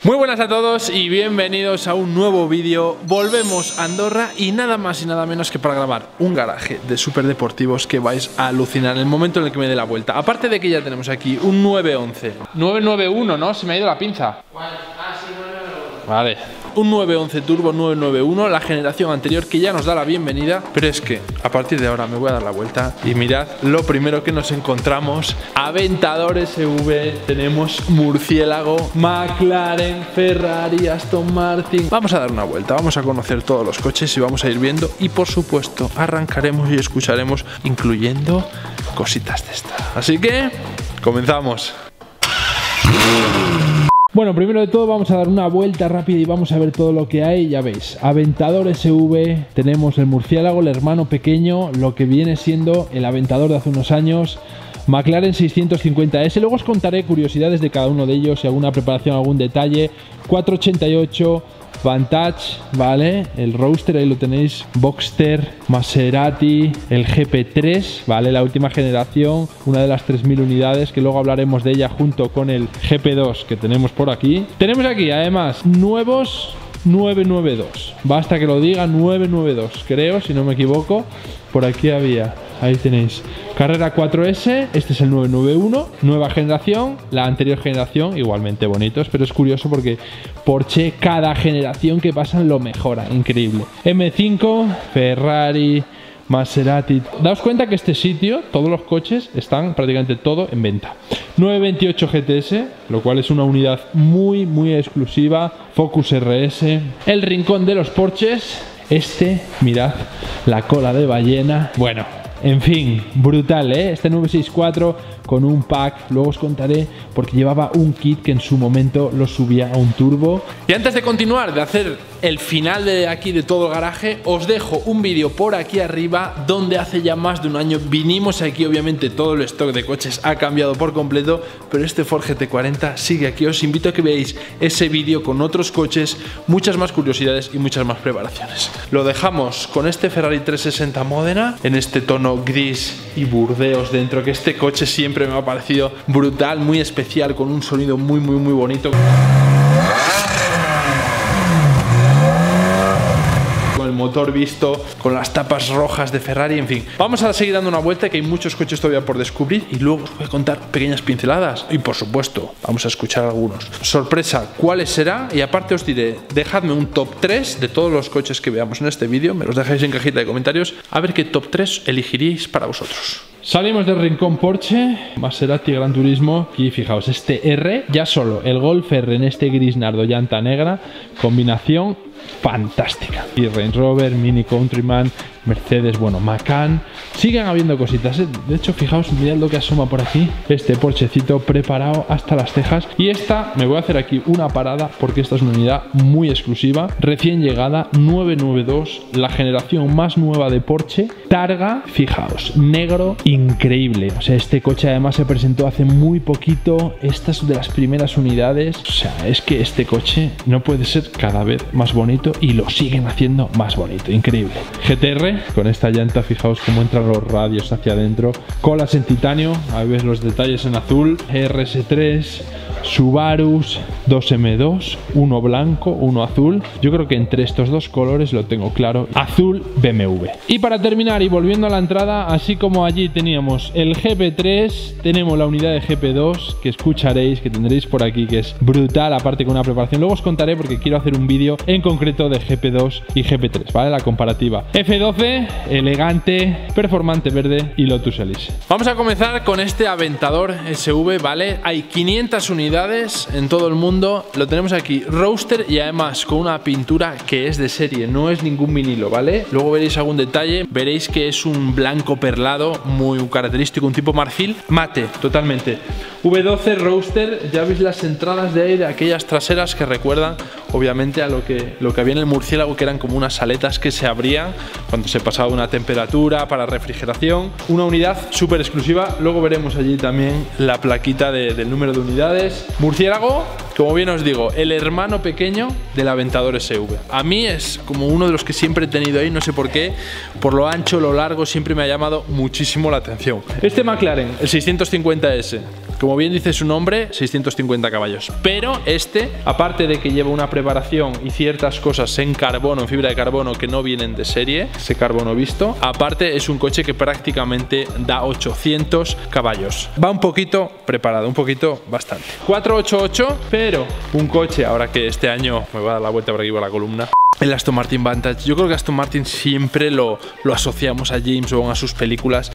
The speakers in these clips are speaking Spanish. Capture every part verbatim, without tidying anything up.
Muy buenas a todos y bienvenidos a un nuevo vídeo. Volvemos a Andorra y nada más y nada menos que para grabar un garaje de superdeportivos que vais a alucinar en el momento en el que me dé la vuelta. Aparte de que ya tenemos aquí un nueve once. nueve nueve uno, ¿no? Se me ha ido la pinza. Ah, sí, nueve nueve uno. Vale. Un nueve once Turbo nueve nueve uno, la generación anterior que ya nos da la bienvenida. Pero es que a partir de ahora me voy a dar la vuelta y mirad lo primero que nos encontramos. Aventador S V, tenemos murciélago, McLaren, Ferrari, Aston Martin. Vamos a dar una vuelta, vamos a conocer todos los coches y vamos a ir viendo. Y por supuesto arrancaremos y escucharemos, incluyendo cositas de estas. Así que comenzamos. Bueno, primero de todo vamos a dar una vuelta rápida y vamos a ver todo lo que hay. Ya veis, Aventador S V, tenemos el murciélago, el hermano pequeño, lo que viene siendo el Aventador de hace unos años, McLaren seiscientos cincuenta ese, luego os contaré curiosidades de cada uno de ellos, si alguna preparación, algún detalle. Cuatrocientos ochenta y ocho Vantage, ¿vale? El Roadster, ahí lo tenéis, Boxster, Maserati, el G P tres, ¿vale? La última generación, una de las tres mil unidades, que luego hablaremos de ella junto con el G P dos que tenemos por aquí. Tenemos aquí, además, nuevos nueve nueve dos, basta que lo diga, nueve nueve dos, creo, si no me equivoco. Por aquí había, ahí tenéis, Carrera cuatro ese, este es el nueve nueve uno, nueva generación, la anterior generación igualmente bonitos, pero es curioso porque Porsche cada generación que pasan lo mejora, increíble. M cinco, Ferrari, Maserati. Daos cuenta que este sitio, todos los coches están prácticamente todo en venta. nueve veintiocho G T S, lo cual es una unidad muy muy exclusiva. Focus R S, el rincón de los Porsches. Este, mirad, la cola de ballena. Bueno, en fin, brutal, ¿eh? Este nueve sesenta y cuatro con un pack, luego os contaré porque llevaba un kit que en su momento lo subía a un turbo. Y antes de continuar, de hacer el final de aquí de todo el garaje, os dejo un vídeo por aquí arriba donde hace ya más de un año vinimos aquí. Obviamente todo el stock de coches ha cambiado por completo, pero este Ford G T cuarenta sigue aquí. Os invito a que veáis ese vídeo con otros coches, muchas más curiosidades y muchas más preparaciones. Lo dejamos con este Ferrari trescientos sesenta Módena en este tono gris y burdeos dentro, que este coche siempre me ha parecido brutal, muy especial, con un sonido muy muy muy bonito. Con el motor visto, con las tapas rojas de Ferrari, en fin. Vamos a seguir dando una vuelta, que hay muchos coches todavía por descubrir y luego os voy a contar pequeñas pinceladas. Y por supuesto, vamos a escuchar algunos. Sorpresa, ¿cuáles será? Y aparte os diré, dejadme un top tres de todos los coches que veamos en este vídeo. Me los dejáis en cajita de comentarios, a ver qué top tres elegiríais para vosotros. Salimos del rincón Porsche, Maserati Gran Turismo. Y fijaos, este R, ya solo el Golf R en este gris nardo, llanta negra, combinación fantástica. Y Range Rover, Mini Countryman, Mercedes, bueno, Macan. Siguen habiendo cositas, ¿eh? De hecho, fijaos, mirad lo que asoma por aquí. Este Porschecito preparado hasta las cejas. Y esta, me voy a hacer aquí una parada porque esta es una unidad muy exclusiva, recién llegada, nueve nueve dos, la generación más nueva de Porsche. Targa, fijaos, negro, increíble. O sea, este coche además se presentó hace muy poquito. Esta es de las primeras unidades. O sea, es que este coche no puede ser cada vez más bonito y lo siguen haciendo más bonito, increíble. G T R con esta llanta, fijaos cómo entran los radios hacia adentro, colas en titanio, ahí ves los detalles en azul. R S tres, Subarus, dos M dos, uno blanco, uno azul. Yo creo que entre estos dos colores lo tengo claro, azul B M W. Y para terminar y volviendo a la entrada, así como allí teníamos el G P tres, tenemos la unidad de G P dos que escucharéis, que tendréis por aquí, que es brutal, aparte con una preparación. Luego os contaré porque quiero hacer un vídeo en concreto de G P dos y G P tres, ¿vale? La comparativa. F doce, elegante, performante verde y Lotus Elise. Vamos a comenzar con este Aventador S V, ¿vale? Hay quinientas unidades en todo el mundo. Lo tenemos aquí, Roadster, y además con una pintura que es de serie, no es ningún vinilo, ¿vale? Luego veréis algún detalle, veréis que es un blanco perlado muy característico, un tipo marfil, mate, totalmente. V doce Roadster, ya veis las entradas de aire, aquellas traseras que recuerdan obviamente a lo que, lo que había en el murciélago, que eran como unas aletas que se abrían cuando se pasaba una temperatura para refrigeración. Una unidad súper exclusiva. Luego veremos allí también la plaquita de, del número de unidades. Murciélago, como bien os digo, el hermano pequeño del Aventador S V. A mí es como uno de los que siempre he tenido ahí, no sé por qué, por lo ancho, lo largo, siempre me ha llamado muchísimo la atención. Este McLaren, el seiscientos cincuenta ese, Como bien dice su nombre, seiscientos cincuenta caballos. Pero este, aparte de que lleva una preparación y ciertas cosas en carbono, en fibra de carbono que no vienen de serie, ese carbono visto, aparte es un coche que prácticamente da ochocientos caballos. Va un poquito preparado, un poquito bastante. cuatrocientos ochenta y ocho, pero un coche, ahora que este año me voy a dar la vuelta por aquí por la columna, el Aston Martin Vantage. Yo creo que Aston Martin siempre lo, lo asociamos a James Bond, a sus películas.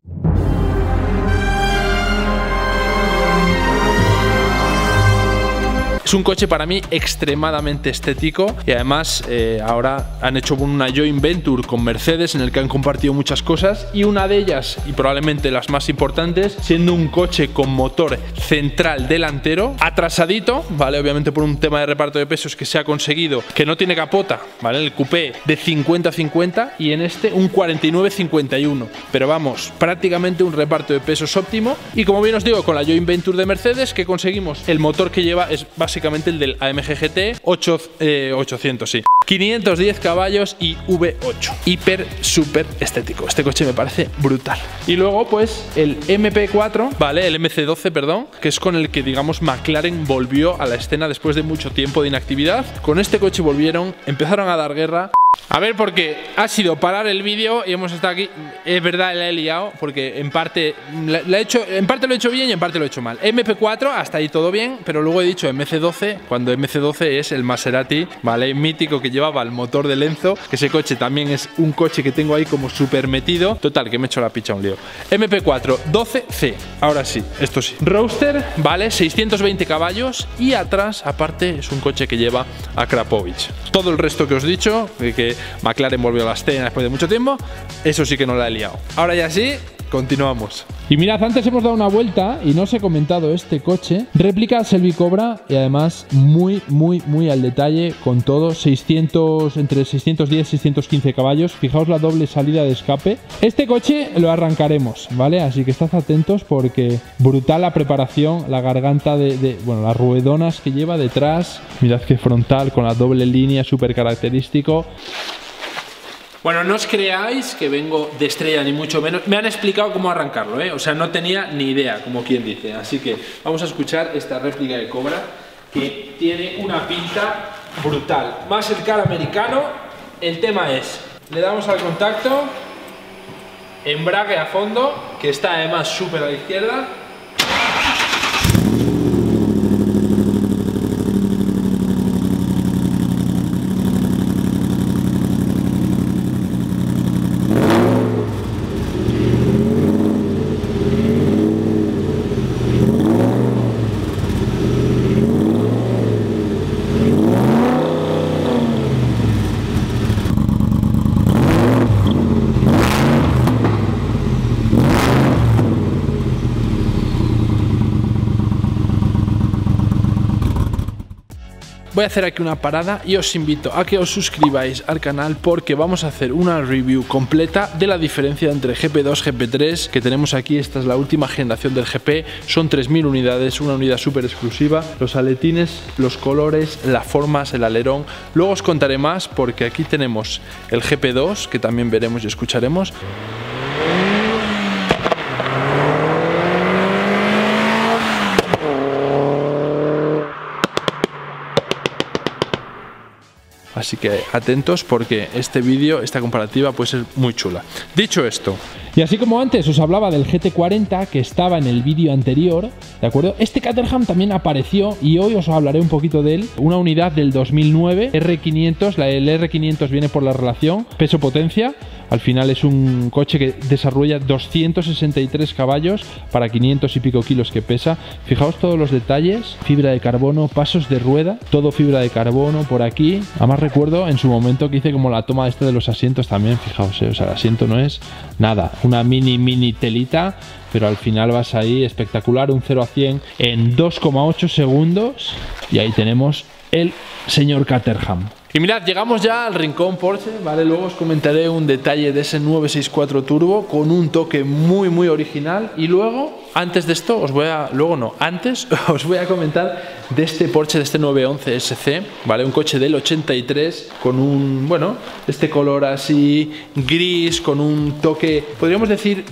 Es un coche para mí extremadamente estético y además eh, ahora han hecho una joint venture con Mercedes en el que han compartido muchas cosas, y una de ellas, y probablemente las más importantes, siendo un coche con motor central delantero, atrasadito, ¿vale? Obviamente por un tema de reparto de pesos que se ha conseguido, que no tiene capota, ¿vale? El coupé de cincuenta cincuenta y en este un cuarenta y nueve cincuenta y uno, pero vamos, prácticamente un reparto de pesos óptimo. Y como bien os digo, con la joint venture de Mercedes, que conseguimos el motor que lleva es básicamente el del A M G G T ocho, eh, ochocientos, sí. quinientos diez caballos y V ocho. Hiper, súper estético. Este coche me parece brutal. Y luego, pues, el M P cuatro, ¿vale? El M C doce, perdón, que es con el que, digamos, McLaren volvió a la escena después de mucho tiempo de inactividad. Con este coche volvieron, empezaron a dar guerra. A ver, porque ha sido parar el vídeo y hemos estado aquí. Es verdad, la he liado, porque en parte, la, la he hecho, en parte lo he hecho bien y en parte lo he hecho mal. M P cuatro, hasta ahí todo bien, pero luego he dicho M C doce, cuando M C doce es el Maserati, ¿vale? Mítico, que llevaba el motor de Enzo, que ese coche también es un coche que tengo ahí como súper metido. Total, que me he hecho la picha un lío. M P cuatro doce C, ahora sí, esto sí. Roadster, ¿vale? seiscientos veinte caballos y atrás, aparte, es un coche que lleva a Krapovich. Todo el resto que os he dicho, de que McLaren volvió a la escena después de mucho tiempo, eso sí que no la he liado. Ahora ya sí, continuamos. Y mirad, antes hemos dado una vuelta y no os he comentado este coche. Réplica Shelby Cobra y además muy, muy, muy al detalle con todo. seiscientos, entre seiscientos diez y seiscientos quince caballos. Fijaos la doble salida de escape. Este coche lo arrancaremos, ¿vale? Así que estad atentos porque brutal la preparación, la garganta de, de bueno, las ruedonas que lleva detrás. Mirad qué frontal con la doble línea, súper característico. Bueno, no os creáis que vengo de estrella ni mucho menos. Me han explicado cómo arrancarlo, ¿eh? O sea, no tenía ni idea, como quien dice. Así que vamos a escuchar esta réplica de Cobra, que tiene una pinta brutal. Más el car americano. El tema es, le damos al contacto, embrague a fondo, que está además súper a la izquierda. Voy a hacer aquí una parada y os invito a que os suscribáis al canal porque vamos a hacer una review completa de la diferencia entre G P dos, G P tres que tenemos aquí. Esta es la última generación del G P, son tres mil unidades, una unidad súper exclusiva. Los aletines, los colores, las formas, el alerón. Luego os contaré más porque aquí tenemos el G P dos que también veremos y escucharemos. Así que atentos porque este vídeo, esta comparativa puede ser muy chula. Dicho esto, y así como antes os hablaba del G T cuarenta que estaba en el vídeo anterior, ¿de acuerdo? Este Caterham también apareció y hoy os hablaré un poquito de él. Una unidad del dos mil nueve, R quinientos, la, el R quinientos viene por la relación peso-potencia. Al final es un coche que desarrolla doscientos sesenta y tres caballos para quinientos y pico kilos que pesa. Fijaos todos los detalles, fibra de carbono, pasos de rueda, todo fibra de carbono por aquí. Además recuerdo en su momento que hice como la toma esta de los asientos también, fijaos, eh, o sea, el asiento no es nada, una mini mini telita, pero al final vas ahí espectacular, un cero a cien en dos coma ocho segundos y ahí tenemos el señor Caterham. Y mirad, llegamos ya al rincón Porsche, ¿vale? Luego os comentaré un detalle de ese nueve sesenta y cuatro Turbo con un toque muy muy original. Y luego, antes de esto, os voy a... Luego no, antes os voy a comentar de este Porsche, de este nueve once S C, ¿vale? Un coche del ochenta y tres con un, bueno, este color así gris, con un toque, podríamos decir,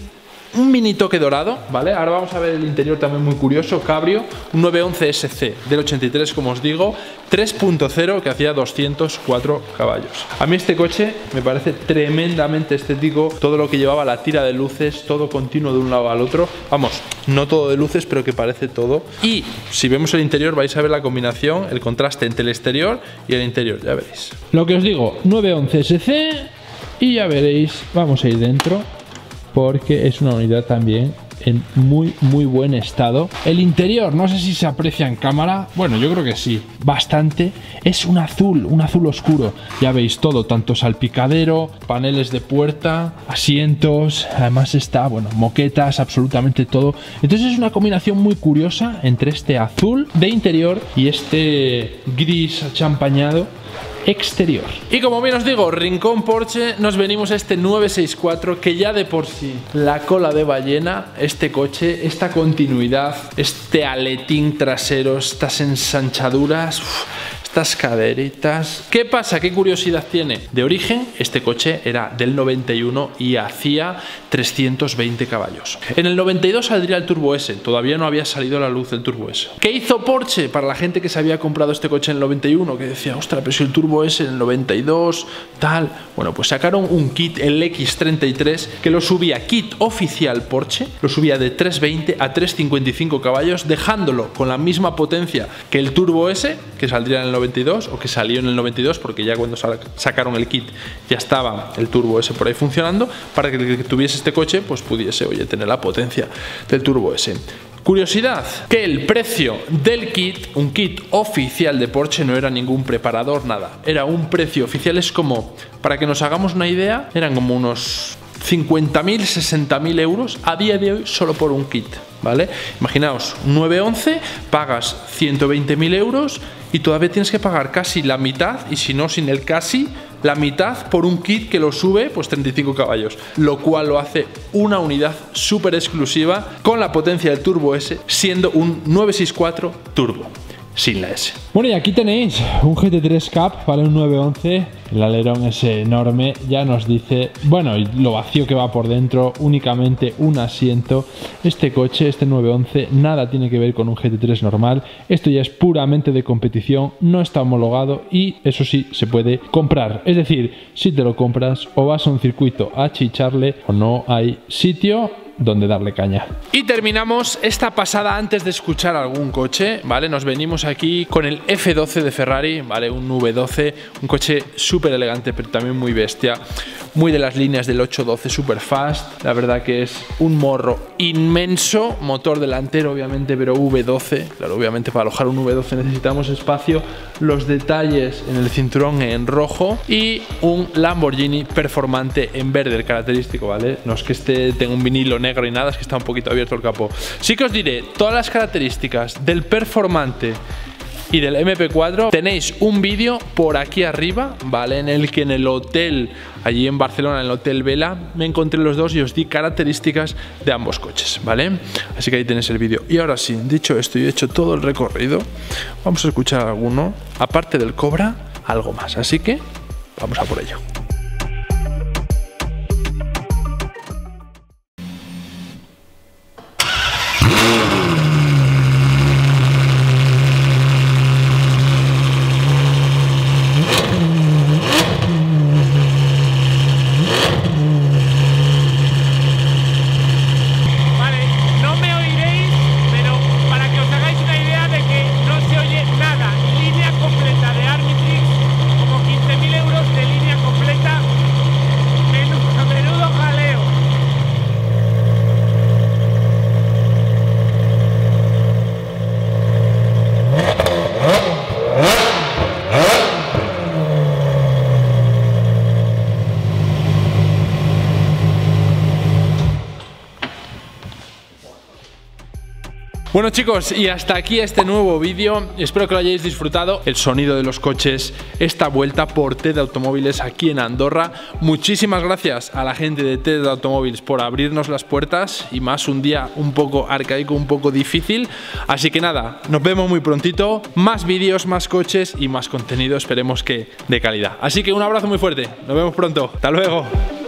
un mini toque dorado, ¿vale? Ahora vamos a ver el interior también muy curioso, cabrio, un nueve once S C del ochenta y tres, como os digo, tres punto cero, que hacía doscientos cuatro caballos. A mí este coche me parece tremendamente estético, todo lo que llevaba, la tira de luces, todo continuo de un lado al otro, vamos, no todo de luces, pero que parece todo. Y si vemos el interior vais a ver la combinación, el contraste entre el exterior y el interior, ya veréis. Lo que os digo, nueve once S C y ya veréis, vamos a ir dentro porque es una unidad también en muy muy buen estado. El interior, no sé si se aprecia en cámara, bueno, yo creo que sí, bastante. Es un azul, un azul oscuro, ya veis todo, tanto salpicadero, paneles de puerta, asientos, además está, bueno, moquetas, absolutamente todo. Entonces es una combinación muy curiosa entre este azul de interior y este gris achampañado exterior. Y como bien os digo, Rincón Porsche, nos venimos a este nueve sesenta y cuatro, que ya de por sí, la cola de ballena, este coche, esta continuidad, este aletín trasero, estas ensanchaduras, uff, estas caderitas. ¿Qué pasa? ¿Qué curiosidad tiene? De origen, este coche era del noventa y uno y hacía trescientos veinte caballos. En el noventa y dos saldría el Turbo S, todavía no había salido a la luz el Turbo S. ¿Qué hizo Porsche para la gente que se había comprado este coche en el noventa y uno? Que decía, ostras, pero si el Turbo S en el noventa y dos, tal. Bueno, pues sacaron un kit, el X treinta y tres, que lo subía, kit oficial Porsche, lo subía de trescientos veinte a trescientos cincuenta y cinco caballos, dejándolo con la misma potencia que el Turbo S, que saldría en el noventa y dos, o que salió en el noventa y dos, porque ya cuando sacaron el kit ya estaba el Turbo S por ahí funcionando, para que el que tuviese este coche pues pudiese, oye, tener la potencia del Turbo S. Curiosidad, que el precio del kit, un kit oficial de Porsche, no era ningún preparador, nada, era un precio oficial. Es como, para que nos hagamos una idea, eran como unos cincuenta mil, sesenta mil euros a día de hoy solo por un kit, ¿vale? Imaginaos, nueve once, pagas ciento veinte mil euros y todavía tienes que pagar casi la mitad, y si no, sin el casi, la mitad por un kit que lo sube pues treinta y cinco caballos, lo cual lo hace una unidad súper exclusiva con la potencia del Turbo S, siendo un nueve sesenta y cuatro Turbo, sin la S. Bueno, y aquí tenéis un G T tres Cup, vale, un nueve once, el alerón es enorme, ya nos dice, bueno, lo vacío que va por dentro, únicamente un asiento. Este coche, este nueve once, nada tiene que ver con un G T tres normal, esto ya es puramente de competición, no está homologado y eso sí, se puede comprar. Es decir, si te lo compras o vas a un circuito a chicharle o no hay sitio donde darle caña. Y terminamos esta pasada antes de escuchar algún coche, ¿vale? Nos venimos aquí con el F doce de Ferrari, ¿vale? Un V doce, un coche súper elegante pero también muy bestia, muy de las líneas del ocho doce Super Fast. La verdad que es un morro inmenso, motor delantero obviamente, pero V doce, claro, obviamente para alojar un V doce necesitamos espacio, los detalles en el cinturón en rojo y un Lamborghini performante en verde, el característico, ¿vale? No es que este tenga un vinilo negro y nada, es que está un poquito abierto el capó. Sí que os diré todas las características del performante y del M P cuatro. Tenéis un vídeo por aquí arriba, ¿vale? En el que en el hotel, allí en Barcelona, en el Hotel Vela, me encontré los dos y os di características de ambos coches, ¿vale? Así que ahí tenéis el vídeo. Y ahora sí, dicho esto y hecho todo el recorrido, vamos a escuchar alguno, aparte del Cobra, algo más. Así que vamos a por ello. Bueno chicos, y hasta aquí este nuevo vídeo, espero que lo hayáis disfrutado, el sonido de los coches, esta vuelta por T E D Automóviles aquí en Andorra. Muchísimas gracias a la gente de T E D Automóviles por abrirnos las puertas, y más un día un poco arcaico, un poco difícil, así que nada, nos vemos muy prontito, más vídeos, más coches y más contenido, esperemos que de calidad. Así que un abrazo muy fuerte, nos vemos pronto, hasta luego.